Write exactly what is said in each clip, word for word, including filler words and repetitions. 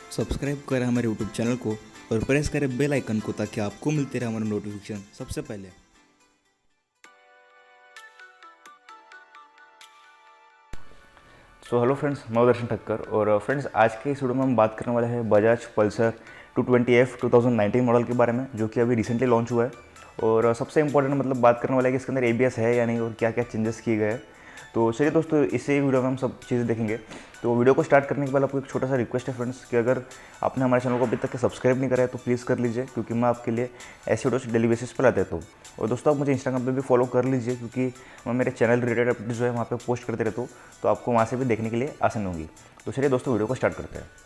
Subscribe करें हमारे YouTube channel को और प्रेस करें बेल आइकन को ताकि आपको मिलते रहे हमारा नोटिफिकेशन सबसे पहले। सो हेलो फ्रेंड्स, मैं दर्शन ठक्कर। और फ्रेंड्स, आज के इस वीडियो में हम बात करने वाले हैं Bajaj Pulsar two twenty F two thousand nineteen model के बारे में, जो कि अभी रिसेंटली लॉन्च हुआ है। और सबसे इंपॉर्टेंट मतलब बात करने वाला है कि इसके अंदर ए बी एस है या नहीं और क्या क्या चेंजेस किए गए हैं। तो चलिए दोस्तों, इसी वीडियो में हम सब चीज़ें देखेंगे। तो वीडियो को स्टार्ट करने के बाद आपको एक छोटा सा रिक्वेस्ट है फ्रेंड्स कि अगर आपने हमारे चैनल को अभी तक सब्सक्राइब नहीं करा है तो प्लीज़ कर लीजिए, क्योंकि मैं आपके लिए ऐसे वीडियोस डेली बेसिस पर लाते रहता हूँ। और दोस्तों, आप मुझे इंस्टाग्राम पे भी फॉलो कर लीजिए, क्योंकि मैं मेरे चैनल रिलेटेड अपडेट्स जो है वहाँ पे पोस्ट करते रहता हूँ, तो आपको वहाँ से भी देखने के लिए आसानी होगी। तो चलिए दोस्तों, वीडियो को स्टार्ट करते हैं।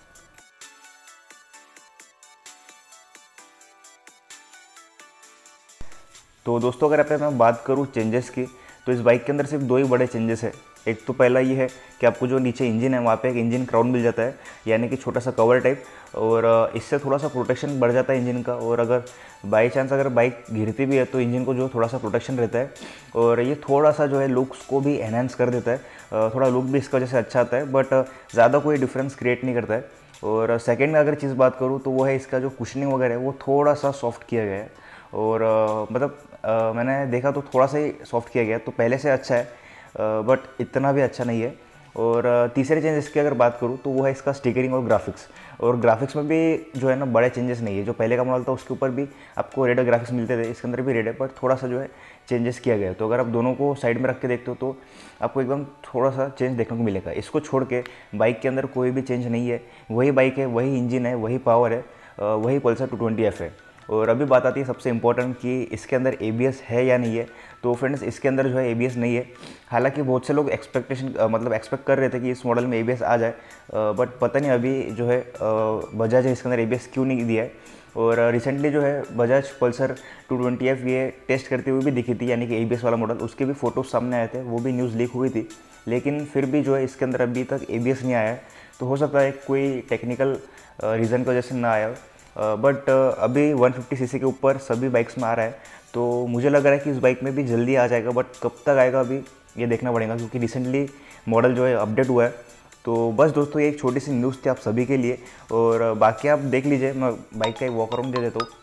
तो दोस्तों, अगर आप मैं बात करूँ चेंजेस की, तो इस बाइक के अंदर सिर्फ दो ही बड़े चेंजेस है। एक तो पहला ये है कि आपको जो नीचे इंजन है वहाँ पे एक इंजन क्राउन मिल जाता है, यानी कि छोटा सा कवर टाइप, और इससे थोड़ा सा प्रोटेक्शन बढ़ जाता है इंजन का। और अगर बाई चांस अगर बाइक गिरती भी है तो इंजन को जो थोड़ा सा प्रोटेक्शन रहता है, और ये थोड़ा सा जो है लुक्स को भी एनहांस कर देता है। थोड़ा लुक भी इसका वजह से अच्छा आता है, बट ज़्यादा कोई डिफरेंस क्रिएट नहीं करता है। और सेकेंड में अगर चीज़ बात करूँ तो वो है इसका जो कुशनिंग वगैरह है वो थोड़ा सा सॉफ्ट किया गया है। और uh, मतलब uh, मैंने देखा तो थोड़ा सा ही सॉफ्ट किया गया, तो पहले से अच्छा है, बट uh, इतना भी अच्छा नहीं है। और uh, तीसरे चेंजेस की अगर बात करूँ तो वो है इसका स्टिकरिंग और ग्राफिक्स। और ग्राफिक्स में भी जो है ना बड़े चेंजेस नहीं है। जो पहले का मॉडल था उसके ऊपर भी आपको रेड ग्राफिक्स मिलते थे, इसके अंदर भी रेड है, बट थोड़ा सा जो है चेंजेस किया गया है। तो अगर आप दोनों को साइड में रख के देखते हो तो आपको एकदम थोड़ा सा चेंज देखने को मिलेगा। इसको छोड़ के बाइक के अंदर कोई भी चेंज नहीं है, वही बाइक है, वही इंजन है, वही पावर है, वही पल्सर टू ट्वेंटी एफ है। और अभी बात आती है सबसे इंपॉर्टेंट कि इसके अंदर ए बी एस है या नहीं है। तो फ्रेंड्स, इसके अंदर जो है ए बी एस नहीं है। हालांकि बहुत से लोग एक्सपेक्टेशन मतलब एक्सपेक्ट कर रहे थे कि इस मॉडल में ए बी एस आ जाए, बट पता नहीं अभी जो है बजाज है इसके अंदर ए बी एस क्यों नहीं दिया है। और रिसेंटली जो है Bajaj Pulsar two twenty F ये टेस्ट करते हुए भी दिखी थी, यानी कि ए बी एस वाला मॉडल, उसके भी फोटोज सामने आए थे, वो भी न्यूज़ लीक हुई थी। लेकिन फिर भी जो है इसके अंदर अभी तक ए बी एस नहीं आया है। तो हो सकता है कोई टेक्निकल रीज़न की वजह से ना आया, बट uh, uh, अभी वन फिफ्टी सी सी के ऊपर सभी बाइक्स में आ रहा है। तो मुझे लग रहा है कि इस बाइक में भी जल्दी आ जाएगा, बट कब तक आएगा अभी ये देखना पड़ेगा, क्योंकि रिसेंटली मॉडल जो है अपडेट हुआ है। तो बस दोस्तों, ये एक छोटी सी न्यूज़ थी आप सभी के लिए, और बाकी आप देख लीजिए। मैं बाइक का एक वॉक अराउंड दे देता हूँ।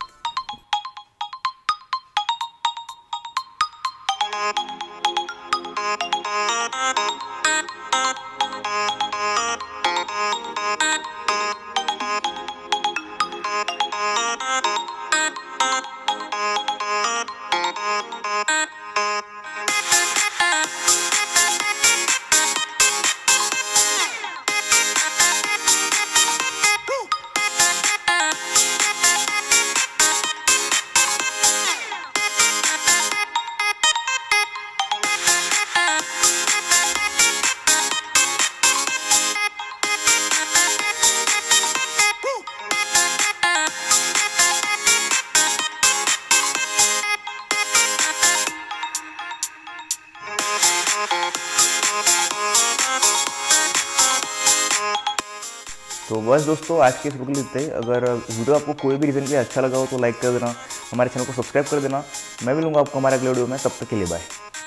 तो बस दोस्तों, आज के इस वीडियो के लिए इतना ही। अगर वीडियो आपको कोई भी रीज़न के लिए अच्छा लगा हो तो लाइक कर देना, हमारे चैनल को सब्सक्राइब कर देना। मैं भी लूँगा आपको हमारे अगले वीडियो में। तब तक के लिए बाय।